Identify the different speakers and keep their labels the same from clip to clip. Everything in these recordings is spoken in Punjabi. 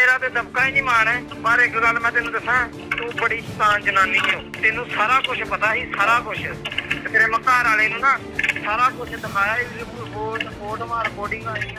Speaker 1: मेरा तो दबका ही नहीं मान है। पर एक गल मैं तेन दसा, तू बड़ी शैतान जनानी है, तेनू सारा कुछ पता ही, सारा कुछ। तेरे मैं घर वाले नू ना सारा कुछ दिखाया, फोटो रिकॉर्डिंग आई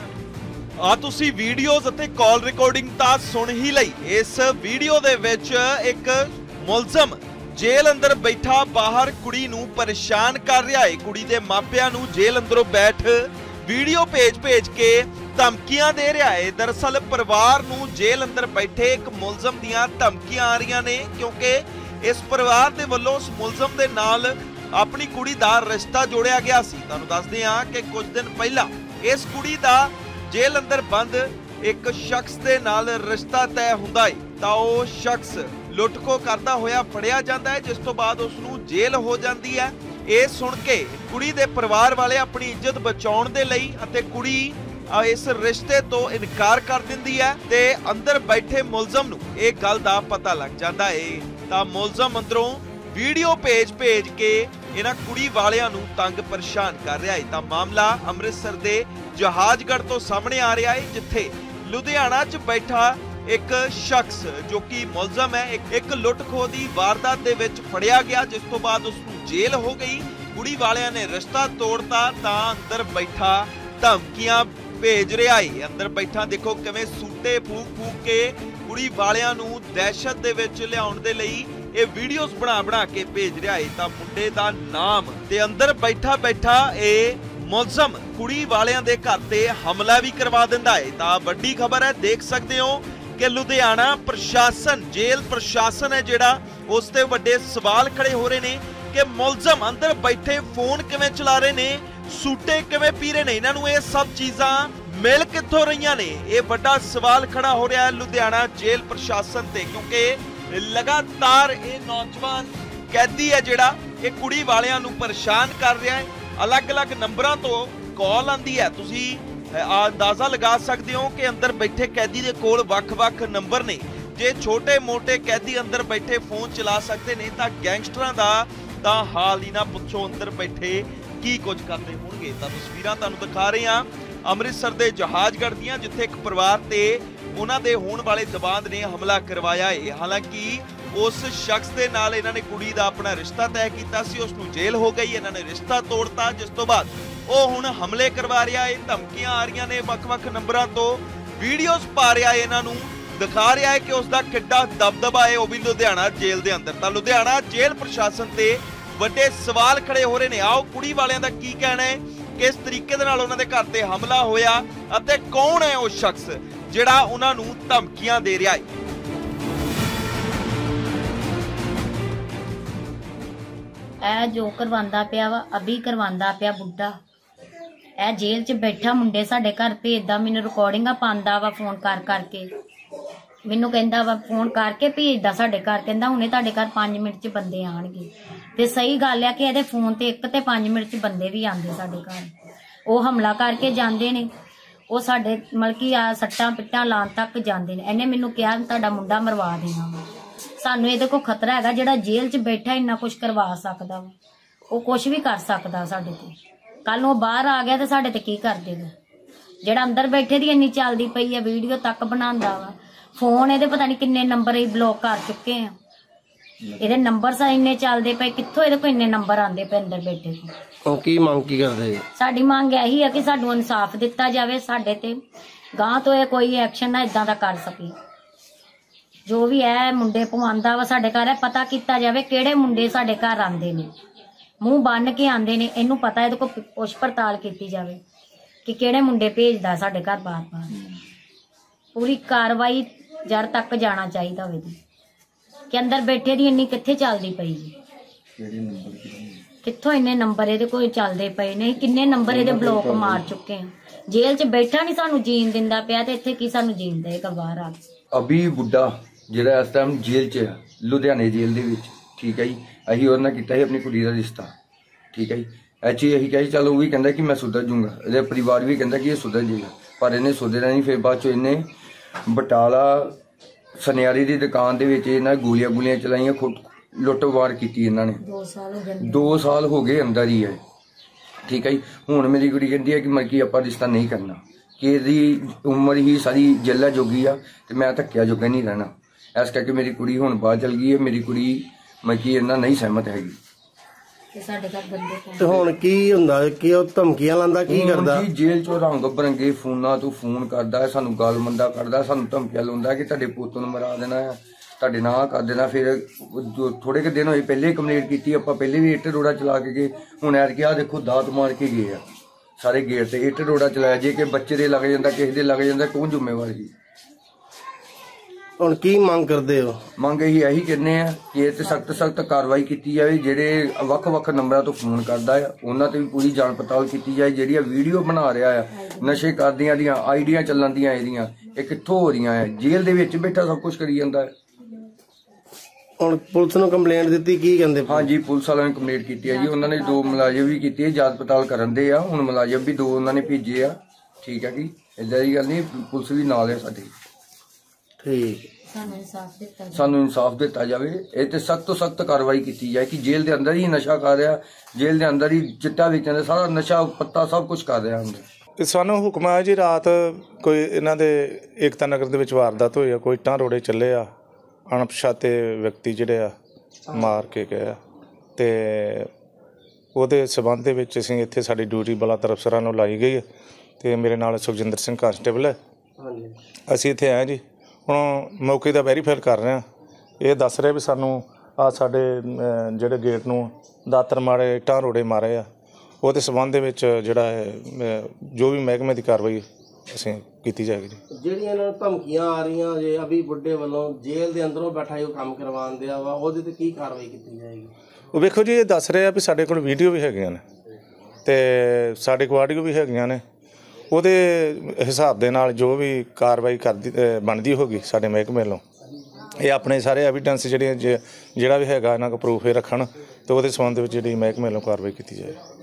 Speaker 2: ਆ ਤੁਸੀਂ ਵੀਡੀਓਜ਼ ਅਤੇ ਕਾਲ ਰਿਕਾਰਡਿੰਗ ਤਾਂ ਸੁਣ ਹੀ ਲਈ। ਇਸ ਵੀਡੀਓ ਦੇ ਵਿੱਚ ਇੱਕ ਮੁਲਜ਼ਮ ਜੇਲ੍ਹ ਅੰਦਰ ਬੈਠਾ ਬਾਹਰ ਕੁੜੀ ਨੂੰ ਪਰੇਸ਼ਾਨ ਕਰ ਰਿਹਾ ਹੈ। ਕੁੜੀ ਦੇ ਮਾਪਿਆਂ ਨੂੰ ਜੇਲ੍ਹ ਅੰਦਰੋਂ ਬੈਠ ਵੀਡੀਓ ਭੇਜ ਕੇ ਧਮਕੀਆਂ ਦੇ ਰਿਹਾ ਹੈ। ਦਰਅਸਲ ਪਰਿਵਾਰ ਨੂੰ ਜੇਲ੍ਹ ਅੰਦਰ ਬੈਠੇ ਇੱਕ ਮੁਲਜ਼ਮ ਦੀਆਂ ਧਮਕੀਆਂ ਆ ਰਹੀਆਂ ਨੇ, ਕਿਉਂਕਿ ਇਸ ਪਰਿਵਾਰ ਦੇ ਵੱਲੋਂ ਉਸ ਮੁਲਜ਼ਮ ਦੇ ਨਾਲ ਆਪਣੀ ਕੁੜੀ ਦਾ ਰਿਸ਼ਤਾ ਜੋੜਿਆ ਗਿਆ ਸੀ। ਤੁਹਾਨੂੰ ਦੱਸਦੇ ਹਾਂ ਕਿ ਕੁਝ ਦਿਨ ਪਹਿਲਾਂ ਇਸ ਕੁੜੀ ਦਾ ਜੇਲ੍ਹ ਅੰਦਰ ਬੰਦ ਇੱਕ ਸ਼ਖਸ ਦੇ ਨਾਲ ਰਿਸ਼ਤਾ ਤੈਅ ਹੁੰਦਾ ਹੈ ਤਾਂ ਉਹ ਸ਼ਖਸ ਲੁੱਟਖੋ ਕਰਦਾ ਹੋਇਆ ਫੜਿਆ ਜਾਂਦਾ ਹੈ, ਜਿਸ ਤੋਂ ਬਾਅਦ ਉਸ ਨੂੰ ਜੇਲ੍ਹ ਹੋ ਜਾਂਦੀ ਹੈ। ਇਹ ਸੁਣ ਕੇ ਕੁੜੀ ਦੇ ਪਰਿਵਾਰ ਵਾਲੇ ਆਪਣੀ ਇੱਜ਼ਤ ਬਚਾਉਣ ਦੇ ਲਈ ਅਤੇ ਕੁੜੀ ਇਸ ਰਿਸ਼ਤੇ ਤੋਂ ਇਨਕਾਰ ਕਰ ਦਿੰਦੀ ਹੈ ਤੇ ਅੰਦਰ ਬੈਠੇ ਮੁਲਜ਼ਮ ਨੂੰ ਇਹ ਗੱਲ ਦਾ ਪਤਾ ਲੱਗ ਜਾਂਦਾ ਹੈ ਤਾਂ ਮੁਲਜ਼ਮ ਅੰਦਰੋਂ ਵੀਡੀਓ ਭੇਜ ਕੇ ਇਹਨਾਂ ਕੁੜੀ ਵਾਲਿਆਂ ਨੂੰ ਤੰਗ ਪਰੇਸ਼ਾਨ ਕਰ ਰਿਹਾ ਹੈ। ਤਾਂ ਮਾਮਲਾ ਅੰਮ੍ਰਿਤਸਰ ਦੇ ਜਹਾਜ਼ਗੜ੍ਹ ਤੋਂ ਸਾਹਮਣੇ ਆ ਰਿਹਾ ਹੈ, ਜਿੱਥੇ ਲੁਧਿਆਣਾ 'ਚ ਬੈਠਾ ਇੱਕ ਸ਼ਖਸ ਜੋ ਕਿ ਮੁਲਜ਼ਮ ਹੈ ਇੱਕ ਲੁੱਟ-ਖੋਹ ਦੀ ਵਾਰਦਾਤ ਦੇ ਵਿੱਚ ਫੜਿਆ ਗਿਆ, ਜਿਸ ਤੋਂ ਬਾਅਦ ਉਸ ਨੂੰ ਜੇਲ੍ਹ ਹੋ ਗਈ। ਕੁੜੀ ਵਾਲਿਆਂ ਨੇ ਰਿਸ਼ਤਾ ਤੋੜਤਾ ਤਾਂ ਅੰਦਰ ਬੈਠਾ ਧਮਕੀਆਂ ਭੇਜ ਰਿਹਾ ਹੈ। ਅੰਦਰ ਬੈਠਾ ਦੇਖੋ ਕਿਵੇਂ ਸੂਟੇ ਫੂਕ ਕੇ ਕੁੜੀ ਵਾਲਿਆਂ ਨੂੰ ਦਹਿਸ਼ਤ ਦੇ ਵਿੱਚ ਲਿਆਉਣ ਦੇ ਲਈ ਇਹ ਵੀਡੀਓਜ਼ ਬਣਾ ਕੇ ਭੇਜ ਰਿਹਾ ਹੈ। ਤਾਂ ਮੁੰਡੇ ਦਾ ਨਾਮ ਤੇ ਅੰਦਰ ਬੈਠਾ ਇਹ ਮੁਲਜ਼ਮ ਕੁੜੀ ਵਾਲਿਆਂ ਦੇ ਘਰ ਤੇ ਹਮਲਾ ਵੀ ਕਰਵਾ ਦਿੰਦਾ ਹੈ। ਤਾਂ ਵੱਡੀ ਖਬਰ ਹੈ, ਦੇਖ ਸਕਦੇ ਹੋ ਕਿ ਲੁਧਿਆਣਾ ਪ੍ਰਸ਼ਾਸਨ, ਜੇਲ੍ਹ ਪ੍ਰਸ਼ਾਸਨ ਹੈ ਜਿਹੜਾ, ਉਸ ਤੇ ਵੱਡੇ ਸਵਾਲ ਖੜੇ ਹੋ ਰਹੇ ਨੇ ਕਿ ਮੁਲਜ਼ਮ ਅੰਦਰ ਬੈਠੇ ਫੋਨ ਕਿਵੇਂ ਚਲਾ ਰਹੇ ਨੇ, ਸੂਟੇ ਕਿਵੇਂ ਪੀ ਰਹੇ ਨੇ, ਇਹਨਾਂ ਨੂੰ ਇਹ ਸਭ ਚੀਜ਼ਾਂ ਮਿਲ ਕਿੱਥੋਂ ਰਹੀਆਂ ਨੇ। ਇਹ ਵੱਡਾ ਸਵਾਲ ਖੜਾ ਹੋ ਰਿਹਾ ਹੈ ਲੁਧਿਆਣਾ ਜੇਲ੍ਹ ਪ੍ਰਸ਼ਾਸਨ ਤੇ, ਕਿਉਂਕਿ ਲਗਾਤਾਰ ਇਹ ਨੌਜਵਾਨ ਕੈਦੀ ਹੈ ਜਿਹੜਾ ਇਹ ਕੁੜੀ ਵਾਲਿਆਂ ਨੂੰ ਪਰੇਸ਼ਾਨ ਕਰ ਰਿਹਾ ਹੈ। ਅਲੱਗ-ਅਲੱਗ ਨੰਬਰਾਂ ਤੋਂ ਕਾਲ ਆਂਦੀ ਹੈ। ਤੁਸੀਂ ਅੰਦਾਜ਼ਾ ਲਗਾ ਸਕਦੇ ਹੋ ਕਿ ਅੰਦਰ ਬੈਠੇ ਕੈਦੀ ਦੇ ਕੋਲ ਵੱਖ-ਵੱਖ ਨੰਬਰ ਨੇ। ਜੇ ਛੋਟੇ-ਮੋਟੇ ਕੈਦੀ ਅੰਦਰ ਬੈਠੇ ਫੋਨ ਚਲਾ ਸਕਦੇ ਨੇ ਤਾਂ ਗੈਂਗਸਟਰਾਂ ਦਾ ਤਾਂ ਹਾਲ ਹੀ ਨਾ ਪੁੱਛੋ, ਅੰਦਰ ਬੈਠੇ ਕੀ ਕੁਝ ਕਰਦੇ ਹੋਣਗੇ। ਤਾਂ ਤਸਵੀਰਾਂ ਤੁਹਾਨੂੰ ਦਿਖਾ ਰਹੇ ਹਾਂ ਅੰਮ੍ਰਿਤਸਰ ਦੇ ਜਹਾਜ਼ਗੜ੍ਹ ਦੀਆਂ, ਜਿੱਥੇ ਇੱਕ ਪਰਿਵਾਰ ਤੇ ਉਹਨਾਂ ਦੇ ਹੋਣ ਵਾਲੇ ਦਬਾਅ ਨੇ ਹਮਲਾ ਕਰਵਾਇਆ ਹੈ। ਹਾਲਾਂਕਿ ਉਸ ਸ਼ਖਸ ਦੇ ਨਾਲ ਇਹਨਾਂ ਨੇ ਕੁੜੀ ਦਾ ਆਪਣਾ ਰਿਸ਼ਤਾ ਤੈਅ ਕੀਤਾ ਸੀ, ਉਸ ਨੂੰ ਜੇਲ੍ਹ ਹੋ ਗਈ, ਇਹਨਾਂ ਨੇ ਰਿਸ਼ਤਾ ਤੋੜਤਾ, ਜਿਸ ਤੋਂ ਬਾਅਦ ਉਹ ਹੁਣ ਹਮਲੇ ਕਰਵਾ ਰਿਹਾ ਹੈ, ਧਮਕੀਆਂ ਆ ਰਹੀਆਂ ਨੇ ਵੱਖ-ਵੱਖ ਨੰਬਰਾਂ ਤੋਂ, ਵੀਡੀਓਜ਼ ਪਾ ਰਿਹਾ ਹੈ, ਇਹਨਾਂ ਨੂੰ ਦਿਖਾ ਰਿਹਾ ਹੈ ਕਿ ਉਸ ਦਾ ਕਿੱਡਾ ਦਬਦਬਾ ਹੈ, ਉਹ ਵੀ ਲੁਧਿਆਣਾ ਜੇਲ੍ਹ ਦੇ ਅੰਦਰ। ਤਾਂ ਲੁਧਿਆਣਾ ਜੇਲ੍ਹ ਪ੍ਰਸ਼ਾਸਨ ਤੇ ਵੱਡੇ ਸਵਾਲ ਖੜੇ ਹੋ ਰਹੇ ਨੇ। ਆਓ ਕੁੜੀ ਵਾਲਿਆਂ ਦਾ ਕੀ ਕਹਿਣਾ ਹੈ, ਕਿਸ ਤਰੀਕੇ ਦੇ ਨਾਲ ਉਹਨਾਂ ਦੇ ਘਰ ਤੇ ਹਮਲਾ ਹੋਇਆ ਅਤੇ ਕੌਣ ਹੈ ਉਹ ਸ਼ਖਸ ਜਿਹੜਾ ਉਹਨਾਂ ਨੂੰ ਧਮਕੀਆਂ ਦੇ ਰਿਹਾ ਹੈ।
Speaker 3: ਇਹ ਜੋ ਕਰਵਾਉਂਦਾ ਪਿਆ ਵਾ, ਅਭੀ ਕਰਵਾਉਂਦਾ ਪਿਆ ਬੁੱਢਾ, ਇਹ ਜੇਲ੍ਹ 'ਚ ਬੈਠਾ ਮੁੰਡੇ ਸਾਡੇ ਘਰ ਭੇਜਦਾ, ਮੈਨੂੰ ਰਿਕਾਰਡਿੰਗਾਂ ਪਾਉਂਦਾ ਵਾ ਫੋਨ ਕਰਕੇ, ਮੈਨੂੰ ਕਹਿੰਦਾ ਵਾ ਫੋਨ ਕਰਕੇ ਭੇਜਦਾ ਸਾਡੇ ਘਰ, ਕਹਿੰਦਾ ਹੁਣੇ ਤੁਹਾਡੇ ਘਰ 5 ਮਿੰਟ 'ਚ ਬੰਦੇ ਆਣਗੇ। ਤੇ ਸਹੀ ਗੱਲ ਆ ਕਿ ਇਹਦੇ ਫੋਨ ਤੇ 1 ਤੇ 5 ਮਿੰਟ 'ਚ ਬੰਦੇ ਵੀ ਆਉਂਦੇ ਸਾਡੇ ਘਰ, ਉਹ ਹਮਲਾ ਕਰਕੇ ਜਾਂਦੇ ਨੇ, ਉਹ ਸਾਡੇ ਮਤਲਬ ਕਿ ਸੱਟਾਂ ਪਿੱਟਾਂ ਲਾਉਣ ਤੱਕ ਜਾਂਦੇ ਨੇ। ਇਹਨੇ ਮੈਨੂੰ ਕਿਹਾ ਤੁਹਾਡਾ ਮੁੰਡਾ ਮਰਵਾ ਦੇਣਾ ਵਾ। ਸਾਨੂੰ ਇਹਦੇ ਕੋਲ ਖਤਰਾ ਹੈਗਾ, ਜਿਹੜਾ ਜੇਲ੍ਹ 'ਚ ਬੈਠਾ ਇੰਨਾ ਕੁਛ ਕਰਵਾ ਸਕਦਾ ਵਾ, ਉਹ ਕੁਛ ਵੀ ਕਰ ਸਕਦਾ ਸਾਡੇ ਤੇ। ਕੱਲ ਨੂੰ ਉਹ ਬਾਹਰ ਆ ਗਿਆ ਤੇ ਸਾਡੇ ਤੇ ਕੀ ਕਰ ਦੇਗਾ। ਜਿਹੜਾ ਅੰਦਰ ਬੈਠੇ ਦੀ ਇੰਨੀ ਚੱਲਦੀ ਪਈ ਆ, ਵੀਡੀਓ ਤੱਕ ਬਣਾਉਂਦਾ ਵਾ, ਫੋਨ ਇਹਦੇ ਪਤਾ ਨਹੀਂ ਕਿੰਨੇ ਨੰਬਰ ਹੀ ਬਲੌਕ ਕਰ ਚੁੱਕੇ ਆ, ਇਹਦੇ ਨੰਬਰ ਇੰਨੇ ਚੱਲਦੇ ਪਏ, ਕਿੱਥੋਂ ਇਹਦੇ ਕੋਲ ਇੰਨੇ ਨੰਬਰ ਆਉਂਦੇ ਪਏ ਅੰਦਰ ਬੈਠੇ ਤੋਂ।
Speaker 4: ਕੀ ਮੰਗ ਕੀ ਕਰਦੇ?
Speaker 3: ਸਾਡੀ ਮੰਗ ਇਹੀ ਆ ਕਿ ਸਾਨੂੰ ਇਨਸਾਫ ਦਿੱਤਾ ਜਾਵੇ, ਸਾਡੇ ਤੇ ਗਾਂ ਤੋਂ ਇਹ ਕੋਈ ਐਕਸ਼ਨ ਨਾ ਇਦਾਂ ਦਾ ਕਰ ਸਕੇ। ਜੋ ਵੀ ਹੈ ਮੁੰਡੇ ਪਵਾਉਂਦਾ ਵਾ ਸਾਡੇ ਘਰ, ਪਤਾ ਕੀਤਾ ਜਾਵੇ ਕਿਹੜੇ ਮੁੰਡੇ ਸਾਡੇ ਘਰ ਆਉਂਦੇ ਨੇ, ਮੂੰਹ ਬੰਨ ਕੇ ਆਉਂਦੇ ਨੇ, ਇਹਨੂੰ ਪਤਾ, ਇਹਦੇ ਕੋਲ ਪੁੱਛ ਪੜਤਾਲ ਕੀਤੀ ਜਾਵੇ ਕਿ ਕਿਹੜੇ ਮੁੰਡੇ ਭੇਜਦਾ ਸਾਡੇ ਘਰ ਬਾਰ-ਬਾਰ। ਪੂਰੀ ਕਾਰਵਾਈ ਜੜ ਤੱਕ ਜਾਣਾ ਚਾਹੀਦਾ ਹੋਵੇ ਕਿ ਅੰਦਰ ਬੈਠੇ ਦੀ ਇੰਨੀ ਕਿੱਥੇ ਚੱਲਦੀ ਪਈ ਜੀ, ਕਿੱਥੋਂ ਇੰਨੇ ਨੰਬਰ ਇਹਦੇ ਕੋਲ ਚੱਲਦੇ ਪਏ ਨੇ, ਕਿੰਨੇ ਨੰਬਰ ਇਹਦੇ ਬਲੌਕ ਮਾਰ ਚੁੱਕੇ ਆ। ਜੇਲ੍ਹ 'ਚ ਬੈਠਾ ਨਹੀਂ ਸਾਨੂੰ ਜੀਣ ਦਿੰਦਾ ਪਿਆ ਤੇ ਇੱਥੇ ਕੀ ਸਾਨੂੰ ਜੀਣ ਦੇਗਾ ਬਾਹਰ ਆ ਕੇ।
Speaker 5: ਅਭੀ ਬੁੱਢਾ ਜਿਹੜਾ ਇਸ ਟਾਈਮ ਜੇਲ੍ਹ 'ਚ ਹੈ, ਲੁਧਿਆਣੇ ਜੇਲ੍ਹ ਦੇ ਵਿੱਚ, ਠੀਕ ਹੈ ਜੀ। ਅਸੀਂ ਉਹਦੇ ਨਾਲ ਕੀਤਾ ਸੀ ਆਪਣੀ ਕੁੜੀ ਦਾ ਰਿਸ਼ਤਾ, ਠੀਕ ਹੈ ਜੀ। ਐਚੀ ਅਸੀਂ ਕਿਹਾ ਚਲ, ਉਹ ਵੀ ਕਹਿੰਦਾ ਕਿ ਮੈਂ ਸੁਧਰ ਜੂੰਗਾ, ਇਹਦੇ ਪਰਿਵਾਰ ਵੀ ਕਹਿੰਦਾ ਕਿ ਇਹ ਸੁਧਰ ਜਾਏਗਾ, ਪਰ ਇਹਨੇ ਸੁਧਰਿਆ ਨਹੀਂ। ਫਿਰ ਬਾਅਦ 'ਚੋਂ ਇਹਨੇ ਬਟਾਲਾ ਸੁਨਿਆਰੀ ਦੀ ਦੁਕਾਨ ਦੇ ਵਿੱਚ ਇਹਨਾਂ ਗੋਲੀਆਂ ਚਲਾਈਆਂ, ਲੁੱਟ-ਵਾਰ ਕੀਤੀ ਇਹਨਾਂ ਨੇ। 2 ਸਾਲ ਹੋ ਗਏ ਅੰਦਰ ਹੀ ਹੈ, ਠੀਕ ਹੈ ਜੀ। ਹੁਣ ਮੇਰੀ ਕੁੜੀ ਕਹਿੰਦੀ ਹੈ ਕਿ ਮਤਲਬ ਕਿ ਆਪਾਂ ਰਿਸ਼ਤਾ ਨਹੀਂ ਕਰਨਾ, ਕਿ ਇਹਦੀ ਉਮਰ ਹੀ ਸਾਰੀ ਜੇਲ੍ਹਾਂ ਜੋਗੀ ਆ ਤੇ ਮੈਂ ਧੱਕਿਆ ਜੋਗਾ ਨਹੀਂ ਰਹਿਣਾ। ਇਸ ਕਰਕੇ ਮੇਰੀ ਕੁੜੀ ਹੁਣ ਬਾਹਰ ਚਲ ਗਈ ਹੈ। ਮੇਰੀ ਕੁੜੀ ਮੈਂ ਕੀ ਇਹਨਾਂ ਨਹੀਂ ਸਹਿਮਤ ਹੈਗੀ
Speaker 3: ਤੇ ਸਾਡੇ ਘਰ ਬੰਦੇ
Speaker 4: ਤੇ ਹੁਣ ਕੀ ਹੁੰਦਾ ਕਿ ਉਹ ਧਮਕੀਆਂ ਲਾਂਦਾ, ਕੀ ਕਰਦਾ?
Speaker 5: ਜੀ ਜੇਲ੍ਹ ਚੋਂ ਰੰਗ ਬਰੰਗੇ ਫੋਨਾਂ ਤੋਂ ਫੋਨ ਕਰਦਾ ਹੈ, ਸਾਨੂੰ ਗਾਲ ਮੰਦਾ ਕਰਦਾ, ਸਾਨੂੰ ਧਮਕੀਆਂ ਲਾਉਂਦਾ ਕਿ ਤੁਹਾਡੇ ਪੁੱਤ ਨੂੰ ਮਰਾ ਦੇਣਾ ਹੈ, ਤੁਹਾਡੇ ਨਾਂ ਕਰ ਦੇਣਾ। ਫਿਰ ਥੋੜੇ ਕੁ ਦਿਨ ਹੋਏ ਪਹਿਲੇ ਕੰਪਲੇਂਟ ਕੀਤੀ ਆਪਾਂ, ਪਹਿਲੇ ਵੀ ਇੱਟ ਰੋੜਾ ਚਲਾ ਕੇ ਗਏ। ਹੁਣ ਐਰ ਕੇ ਆ ਦੇਖੋ ਦਾਤ ਮਾਰ ਕੇ ਗਏ ਆ ਸਾਰੇ ਗੇਟ ਤੇ, ਇੱਟ ਰੋੜਾ ਚਲਾਇਆ। ਜੇ ਕਿ ਬੱਚੇ ਦੇ ਲੱਗ ਜਾਂਦਾ, ਕਿਸੇ ਦੇ ਲੱਗ ਜਾਂਦਾ, ਕੌਣ ਜ਼ਿੰਮੇਵਾਰ ਸੀ?
Speaker 4: ਹੁਣ ਕੀ ਮੰਗ ਕਰਦੇ ਹੋ?
Speaker 5: ਮੰਗ ਇਹੀ ਕਹਿੰਦੇ ਆ ਕਿ ਇਹ ਤੇ ਸਖਤ ਕਾਰਵਾਈ ਕੀਤੀ ਜਾਵੇ। ਜਿਹੜੇ ਵੱਖ ਨੰਬਰਾਂ ਤੋਂ ਫੋਨ ਕਰਦਾ ਆ ਉਹਨਾਂ ਤੇ ਵੀ ਪੂਰੀ ਜਾਂਚ ਪੜਤਾਲ ਕੀਤੀ ਜਾਏ। ਜਿਹੜੀਆਂ ਵੀਡੀਓ ਬਣਾ ਰਿਹਾ ਆ ਨਸ਼ੇ ਕਰਦਿਆਂ ਦੀਆਂ ਆਈਡੀਆਂ ਚੱਲਣ ਦੀਆਂ ਇਹਦੀਆਂ, ਇਹ ਕਿੱਥੋਂ ਹੋ ਰਹੀਆਂ ਆ? ਜੇਲ੍ਹ ਦੇ ਵਿੱਚ ਬੈਠਾ ਸਭ ਕੁਝ ਕਰੀ ਜਾਂਦਾ ਹੈ।
Speaker 4: ਹੁਣ ਪੁਲਿਸ ਨੂੰ ਕੰਪਲੇਂਟ ਦਿੱਤੀ, ਕੀ ਕਹਿੰਦੇ?
Speaker 5: ਹਾਂਜੀ ਪੁਲਿਸ ਵਾਲਿਆਂ ਨੇ ਕੰਪਲੇਂਟ ਕੀਤੀ ਹੈ ਜੀ। ਉਹਨਾਂ ਨੇ 2 ਮੁਲਾਜ਼ਮ ਵੀ ਕੀਤੀ ਹੈ, ਜਾਂਚ ਪੜਤਾਲ ਕਰਨ ਦੇ ਆ। ਹੁਣ ਮੁਲਾਜ਼ਮ ਵੀ 2 ਉਹਨਾਂ ਨੇ ਭੇਜੇ ਆ। ਠੀਕ ਹੈ ਜੀ, ਏਦਾਂ ਦੀ ਗੱਲ ਨਹੀਂ, ਪੁਲਿਸ ਵੀ ਨਾਲ ਹੈ ਸਾਡੀ।
Speaker 4: ਠੀਕ,
Speaker 3: ਸਾਨੂੰ
Speaker 5: ਇਨਸਾਫ ਦਿੱਤਾ ਜਾਵੇ। ਇਹ ਤੇ ਸਖਤ ਤੋਂ ਸਖਤ ਕਾਰਵਾਈ ਕੀਤੀ ਜਾਏ ਕਿ ਜੇਲ੍ਹ ਦੇ ਅੰਦਰ ਹੀ ਨਸ਼ਾ ਕਰ ਰਿਹਾ, ਜੇਲ੍ਹ ਦੇ ਅੰਦਰ ਹੀ ਚਿੱਟਾ ਵੇਚਣ ਦਾ ਸਾਰਾ ਨਸ਼ਾ ਪੱਤਾ ਸਭ ਕੁਝ ਕਰ ਰਿਹਾ ਅੰਦਰ।
Speaker 6: ਸਾਨੂੰ ਹੁਕਮ ਆਇਆ ਜੀ ਰਾਤ ਕੋਈ ਇਹਨਾਂ ਦੇ ਏਕਤਾ ਨਗਰ ਦੇ ਵਿੱਚ ਵਾਰਦਾਤ ਹੋਈ ਆ, ਕੋਈ ਇੱਟਾਂ ਰੋੜੇ ਚੱਲੇ ਆ, ਅਣਪਛਾਤੇ ਵਿਅਕਤੀ ਜਿਹੜੇ ਆ ਮਾਰ ਕੇ ਗਏ ਆ ਤੇ ਉਹਦੇ ਸਬੰਧ ਦੇ ਵਿੱਚ ਅਸੀਂ ਇੱਥੇ ਸਾਡੀ ਡਿਊਟੀ ਬਲਾਤਰ ਅਫਸਰਾਂ ਨੂੰ ਲਾਈ ਗਈ ਹੈ ਤੇ ਮੇਰੇ ਨਾਲ ਸੁਖਜਿੰਦਰ ਸਿੰਘ ਕਾਂਸਟੇਬਲ ਹੈ। ਅਸੀਂ ਇੱਥੇ ਆਏ ਜੀ, ਹੁਣ ਮੌਕੇ ਦਾ ਵੈਰੀਫਾਈ ਕਰ ਰਹੇ ਹਾਂ। ਇਹ ਦੱਸ ਰਿਹਾ ਵੀ ਸਾਨੂੰ ਆ ਸਾਡੇ ਜਿਹੜੇ ਗੇਟ ਨੂੰ ਦਾਤਰ ਮਾਰੇ, ਇੱਟਾਂ ਰੋੜੇ ਮਾਰੇ ਆ, ਉਹਦੇ ਸਬੰਧ ਦੇ ਵਿੱਚ ਜਿਹੜਾ ਹੈ ਜੋ ਵੀ ਮਹਿਕਮੇ ਦੀ ਕਾਰਵਾਈ ਅਸੀਂ ਕੀਤੀ ਜਾਏਗੀ ਜੀ।
Speaker 4: ਜਿਹੜੀਆਂ ਇਹਨਾਂ ਨੂੰ ਧਮਕੀਆਂ ਆ ਰਹੀਆਂ ਜੇ ਅਭੀ ਬੁੱਢੇ ਵੱਲੋਂ ਜੇਲ੍ਹ ਦੇ ਅੰਦਰੋਂ ਬੈਠਾ ਉਹ ਕੰਮ ਕਰਵਾਉਣ ਦਿਆ ਵਾ, ਉਹਦੇ ਤੇ ਕੀ ਕਾਰਵਾਈ ਕੀਤੀ ਜਾਏਗੀ?
Speaker 6: ਉਹ ਵੇਖੋ ਜੀ, ਇਹ ਦੱਸ ਰਿਹਾ ਵੀ ਸਾਡੇ ਕੋਲ ਵੀਡੀਓ ਵੀ ਹੈਗੀਆਂ ਨੇ ਤੇ ਸਾਡੇ ਕੋਲ ਆਡੀਓ ਵੀ ਹੈਗੀਆਂ ਨੇ। ਉਹਦੇ ਹਿਸਾਬ ਦੇ ਨਾਲ ਜੋ ਵੀ ਕਾਰਵਾਈ ਬਣਦੀ ਹੋਗੀ ਸਾਡੇ ਮਹਿਕਮੇ ਵੱਲੋਂ, ਇਹ ਆਪਣੇ ਸਾਰੇ ਐਵੀਡੈਂਸ ਜਿਹੜਾ ਵੀ ਹੈਗਾ ਇਹਨਾਂ ਕੋਲ ਪ੍ਰੂਫ ਇਹ ਰੱਖਣ ਤੇ ਉਹਦੇ ਸੰਬੰਧ ਵਿੱਚ ਜਿਹੜੀ ਮਹਿਕਮੇ ਵੱਲੋਂ ਕਾਰਵਾਈ ਕੀਤੀ ਜਾਏ।